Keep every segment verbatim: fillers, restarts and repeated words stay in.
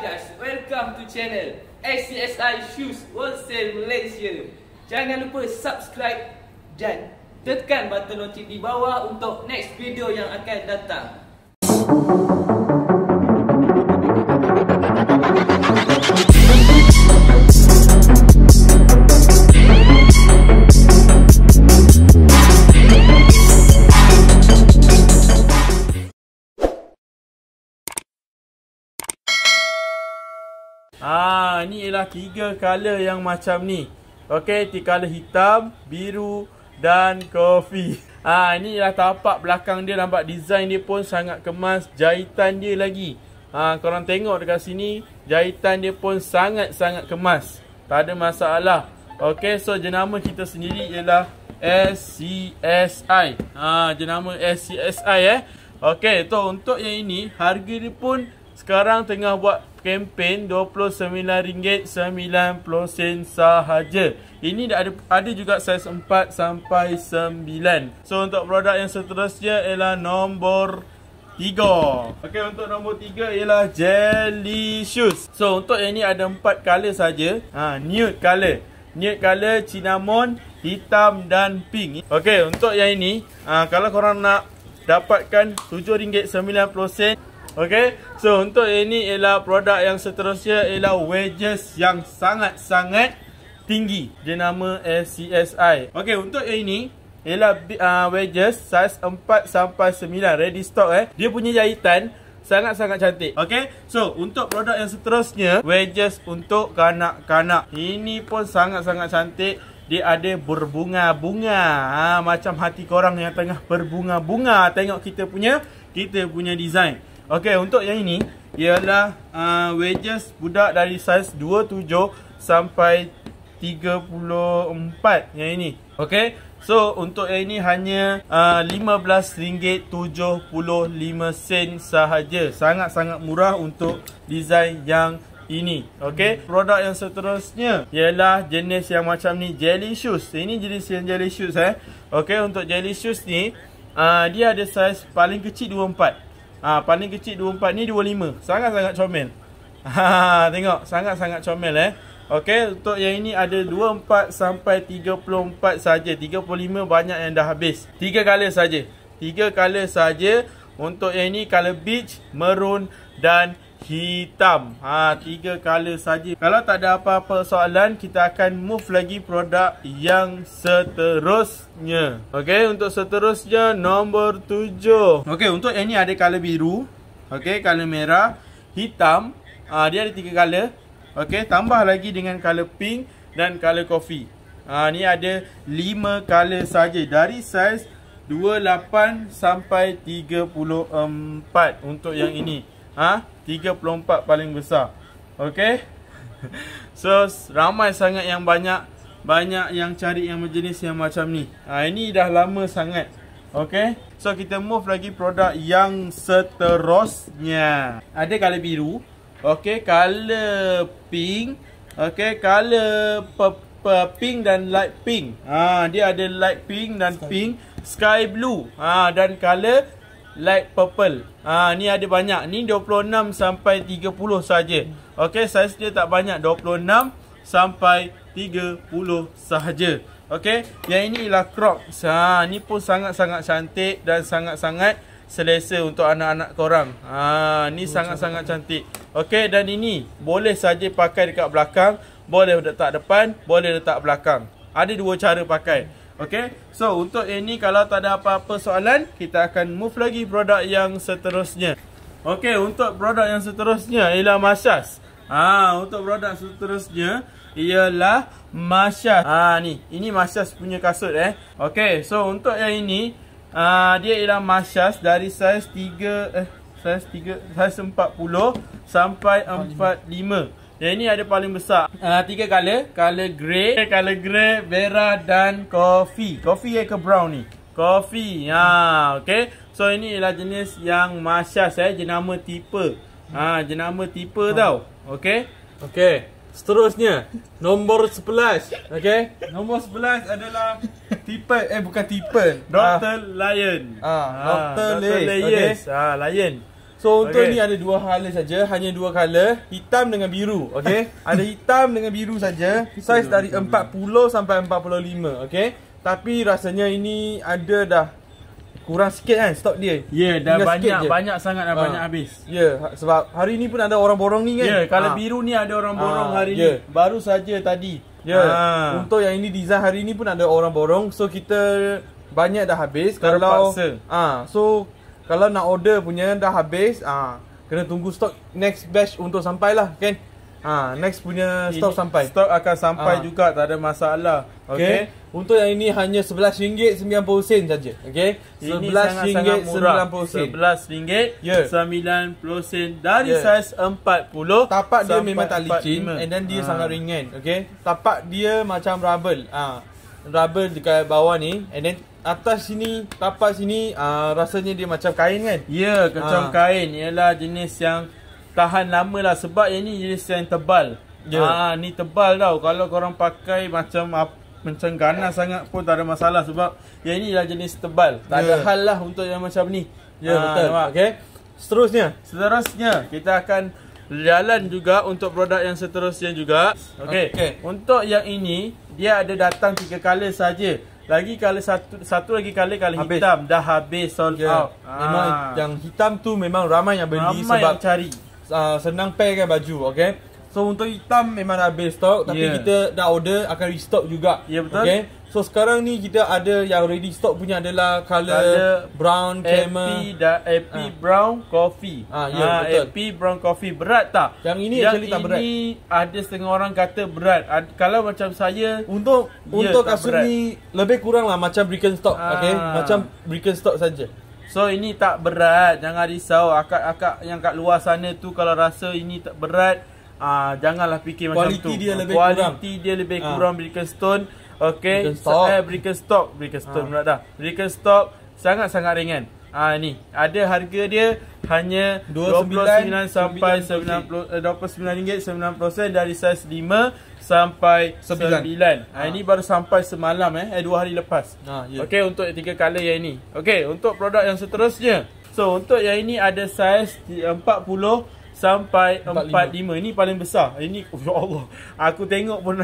guys, welcome to channel S C S I Shoes Wholesale Malaysia. Jangan lupa subscribe dan tekan button lonceng di bawah untuk next video yang akan datang. Ah, ni ialah tiga color yang macam ni. Okey, tiga color hitam, biru dan kopi. Ah, ni ialah tapak belakang dia, nampak design dia pun sangat kemas, jahitan dia lagi. Ah, korang tengok dekat sini, jahitan dia pun sangat-sangat kemas. Tak ada masalah. Okey, so jenama kita sendiri ialah S C S I. Ah, jenama S C S I eh. Okey, so untuk yang ini harga dia pun sekarang tengah buat kempen dua puluh sembilan ringgit sembilan puluh sen sahaja. Ini dah ada ada juga saiz empat sampai sembilan. So untuk produk yang seterusnya ialah nombor tiga. Okey, untuk nombor tiga ialah Jelly Shoes. So untuk yang ni ada empat color saja. Ha, nude color. Nude color, cinnamon, hitam dan pink. Okey, untuk yang ini, ha, kalau korang nak dapatkan tujuh ringgit sembilan puluh sen. Okay, so untuk ini ialah produk yang seterusnya ialah wedges yang sangat-sangat tinggi. Dia nama S C S I. Okay, untuk yang ini ialah uh, wedges saiz empat sampai sembilan, ready stock eh. Dia punya jahitan sangat-sangat cantik. Okay, so untuk produk yang seterusnya, wedges untuk kanak-kanak. Ini pun sangat-sangat cantik. Dia ada berbunga-bunga, ha, macam hati korang yang tengah berbunga-bunga. Tengok kita punya, kita punya design. Okey, untuk yang ini ialah uh, wedges budak dari saiz dua puluh tujuh sampai tiga puluh empat yang ini. Okey, so untuk yang ini hanya uh, lima belas ringgit tujuh puluh lima sen sahaja. Sangat-sangat murah untuk design yang ini. Okey, produk yang seterusnya ialah jenis yang macam ni, Jelly Shoes. Ini jenis yang Jelly Shoes eh. Okey, untuk Jelly Shoes ni uh, dia ada saiz paling kecil dua puluh empat. Ah, ha, paling kecil dua puluh empat, ni dua puluh lima. Sangat-sangat comel. Ha, tengok, sangat-sangat comel eh. Okey, untuk yang ini ada dua puluh empat sampai tiga puluh empat saja. tiga puluh lima banyak yang dah habis. Tiga color saja. Tiga color saja. Untuk yang ini color beige, maroon dan hitam. Ha, tiga color saja. Kalau tak ada apa-apa soalan, kita akan move lagi produk yang seterusnya. Okey, untuk seterusnya nombor tujuh. Okey, untuk yang ni ada color biru. Okey, color merah, hitam. Ha, dia ada tiga color. Okey, tambah lagi dengan color pink dan color coffee. Ha, ni ada lima color saja dari saiz dua puluh lapan sampai tiga puluh empat untuk yang ini. Ha, tiga puluh empat paling besar. Okey. So ramai sangat yang banyak banyak yang cari yang berjenis yang macam ni. Ha, ini dah lama sangat. Okey. So kita move lagi produk yang seterusnya. Ada color biru, okey, color pink, okey, color pink dan light pink. Ha, dia ada light pink dan sky pink, sky blue. Ha, dan color light purple. Ah, ni ada banyak. Ni dua puluh enam sampai tiga puluh saja. Okey, saiz dia tak banyak, dua puluh enam sampai tiga puluh sahaja. Okey, yang ini ialah Crocs. Ha, ni pun sangat-sangat cantik dan sangat-sangat selesa untuk anak-anak korang. Ha, ni sangat-sangat cantik. Okey, dan ini boleh saja pakai dekat belakang, boleh letak depan, boleh letak belakang. Ada dua cara pakai. Okey, so untuk ini kalau tak ada apa-apa soalan, kita akan move lagi produk yang seterusnya. Okey, untuk produk yang seterusnya ialah Masyas. Ah, ha, untuk produk seterusnya ialah Masyas. Ah, ha, ni, ini Masyas punya kasut eh. Okey, so untuk yang ini, ah, dia ialah Masyas dari saiz tiga eh saiz tiga saiz empat puluh sampai empat puluh lima. Yang ini ada paling besar. Uh, tiga color. Color grey, color grey, Vera dan coffee. Coffee ke brown ni? Coffee. Ha, okay. So ini ialah jenis yang Masyas eh. Jenama tipe. Ha, jenama tipe ha. Tau. Okay. Okay. Seterusnya. Nombor sebelas. Okay. Nombor sebelas adalah tipe. Eh bukan tipe. Doctor Ha. Lion. Ah, Doctor Doctor Lion. Lion. Okay. Ha, Lion. So untuk Okay. ni ada dua color saja, hanya dua color, hitam dengan biru, okey. Ada hitam dengan biru saja. Saiz dari empat puluh sampai empat puluh lima, okey. Tapi rasanya ini ada dah kurang sikit kan stok dia. Ya, yeah, dah Tinggal sikit banyak je. banyak sangat dah Ha. banyak habis. Ya, yeah, sebab hari ni pun ada orang borong ni kan. Ya, yeah, kalau Ha. biru ni ada orang borong Ah, hari yeah. ni. Baru saja tadi. Ya, yeah. Ah. Untuk yang ini design hari ni pun ada orang borong. So kita banyak dah habis. Kalau Terpaksa. ah, so kalau nak order punya dah habis, ah kena tunggu stok next batch untuk sampai lah kan. Ah, next punya stok Ini sampai. Stok akan sampai Ah. juga, tak ada masalah. Okey. Okey. Untuk yang ini hanya sebelas ringgit sembilan puluh sen saja. Okey. Ini sebelas ringgit sembilan puluh sen. sebelas ringgit Ya. sembilan puluh sen dari Ya. saiz empat puluh. Tapak dia sampai memang tak licin empat puluh lima. and then dia Ah. sangat ringan. Okey. Tapak dia macam rubber. Ah. Rubber dekat bawah ni and then atas sini, tapak sini ah, rasanya dia macam kain kan? Ya, macam Ah. kain. Ialah jenis yang tahan lama lah. Sebab yang ni jenis yang tebal. Ya. Ah, ni tebal tau. Kalau korang pakai macam ap- macam ganas sangat pun tak ada masalah. Sebab yang ni lah jenis tebal. Tak ada Ya. hal lah untuk yang macam ni. Ya, Ah, betul. nampak? Okey. Seterusnya. Seterusnya kita akan jalan juga untuk produk yang seterusnya juga. Okey. Okey. Untuk yang ini dia ada datang tiga color saja. Lagi color satu satu lagi color color Habis. hitam dah habis sold Ya. out. Memang Ah. yang hitam tu memang ramai yang beli ramai sebab yang cari. uh, senang pair kan baju, okey. So untuk hitam memang dah habis stok tapi Yeah. kita dah order akan restock juga. Ya, betul. Okey. So sekarang ni kita ada yang ready stock punya adalah color, Color brown, A P camel. dan A P Ah. brown coffee. Ah, ya, betul. A P brown coffee berat tak? Yang ini yang actually tak berat. Ini ada setengah orang kata berat. Ad, kalau macam saya Untuk Ya, untuk tak kasut berat. ni lebih kurang lah macam Birkenstock, Ah. okey. Macam Birkenstock saja. So ini tak berat, jangan risau. Akak-akak yang kat luar sana tu kalau rasa ini tak berat, ah janganlah fikir macam tu. Kualiti dia lebih Kualiti kurang. dia lebih Ah. kurang Birkenstock. Okey. Birkenstock. Eh Birkenstock, Birkenstock Ah. pula dah. Birkenstock sangat-sangat ringan. Ah ni, ada harga dia hanya dua dua puluh puluh sembilan sembilan sampai sembilan sembilan puluh eh, dua puluh sembilan ringgit sembilan puluh sen dari saiz lima sampai Sembilan. sembilan. Ah Ah. ini baru sampai semalam eh, eh dua hari lepas. Ah, ya. Okey, untuk tiga color yang ini. Okey, untuk produk yang seterusnya. So, untuk yang ini ada saiz empat puluh sampai empat puluh lima. empat puluh lima. Ini paling besar. Ini, oh ya Allah. Aku tengok pun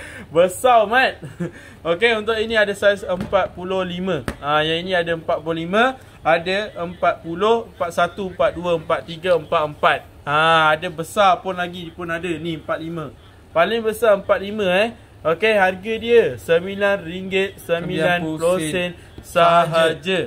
besar, mat. Okey, untuk ini ada saiz empat puluh lima. Ah, yang ini ada empat puluh lima, ada empat puluh, empat puluh satu, empat puluh dua, empat puluh tiga, empat puluh empat. Ah, ada besar pun lagi pun ada. Ni empat puluh lima. Paling besar empat puluh lima eh. Okey, harga dia sembilan ringgit sembilan puluh sen sahaja.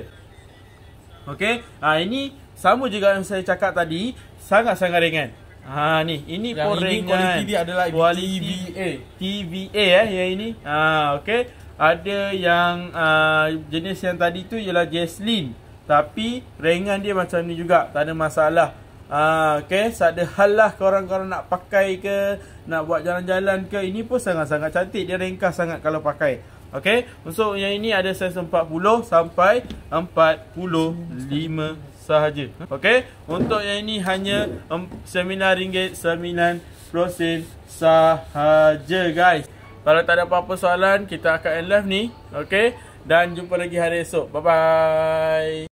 Okey. Ah, ini sama juga yang saya cakap tadi, sangat-sangat ringan. Ha ni, ini Yang pun ini ringan. kualiti dia adalah Kualiti T V A. T V A eh yang ini. Ha okey. Ada yang uh, jenis yang tadi tu ialah Jesslyn. Tapi ringan dia macam ni juga, tak ada masalah. Ah, okey, tak ada hal lah korang-korang nak pakai ke, nak buat jalan-jalan ke, ini pun sangat-sangat cantik. Dia ringkas sangat kalau pakai. Okey, untuk yang ini ada saiz empat puluh sampai empat puluh lima sahaja. Okey, untuk yang ini hanya sembilan ringgit sembilan puluh sen sahaja, guys. Kalau tak ada apa-apa soalan, kita akan end live ni. Okey, dan jumpa lagi hari esok. Bye bye.